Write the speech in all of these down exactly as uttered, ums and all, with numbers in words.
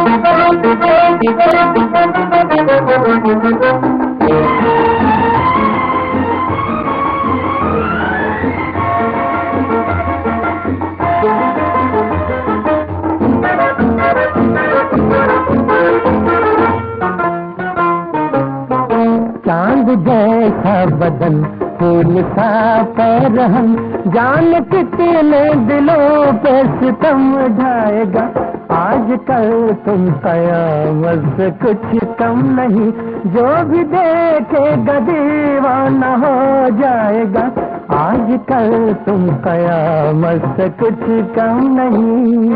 चांद जैसा बदन फूल सा पैरहन, जान कितने दिलों पे सितम ढाएगा। आज कल तुम कयामत से कुछ कम नहीं, जो भी देखेगा दीवाना हो जाएगा। आज कल तुम कयामत से कुछ कम नहीं।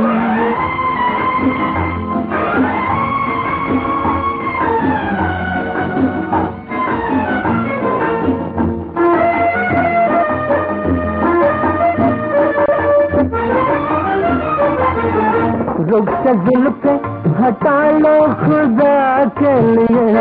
रुख से जुल्फ़े हटा लो खुदा के लिए,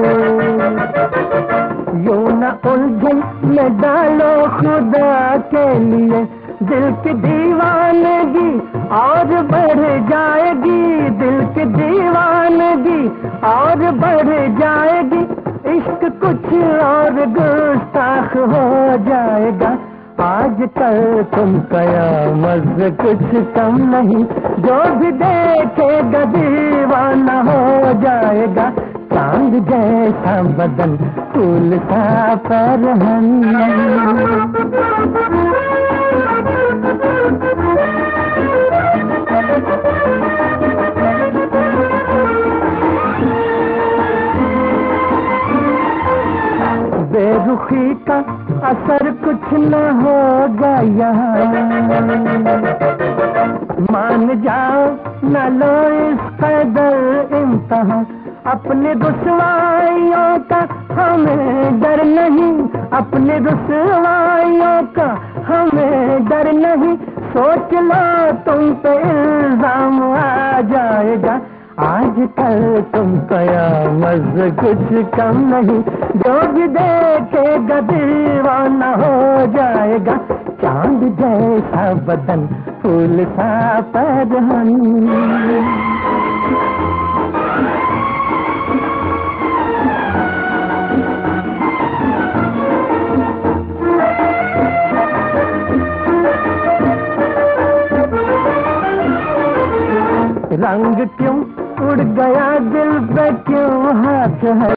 यूं न उलझन में डालो खुदा के लिए। दिल की दीवानगी और बढ़ जाएगी, दिल की दीवानगी और बढ़ जाएगी। इश्क कुछ और गुस्ताख हो जाएगा। आज कल तुम कयामत से कुछ कम नहीं, जो भी देखेगा दीवाना हो जाएगा। चांद जैसा बदन फूल सा पैरहन, बेरुखी का असर कुछ न होगा यहाँ। मान जाओ न लो इस कदर इम्तहान, अपने रुसवाइयों का हमें डर नहीं, अपने रुसवाइयों का हमें डर नहीं। सोच लो तुम पे इल्जाम आ जाएगा। आज कल तुम कयामत से कुछ कम नहीं, जो भी देखेगा दीवाना हो जाएगा। चांद जैसा बदन फूल सा पैरहन, रंग क्यों उड़ गया दिल पे क्यों हाथ है,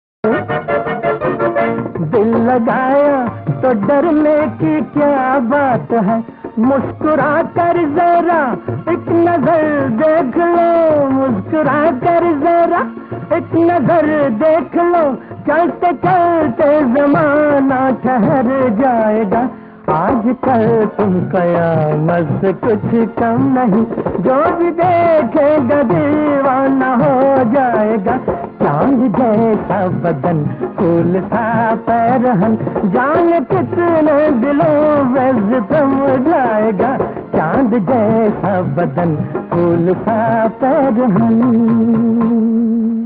दिल लगाया तो डरने की क्या बात है। मुस्कुरा कर जरा एक नजर देख लो, मुस्कुरा कर जरा एक नजर देख लो। चलते चलते जमाना ठहर जाएगा। आज कल तुम कयामत से कुछ कम नहीं, जो भी देखेगा दीवाना हो जाएगा। चांद जैसा बदन फूल सा पैरहन, जान कितने दिलों में सितम ढाएगा। चांद जैसा बदन फूल सा पैरहन।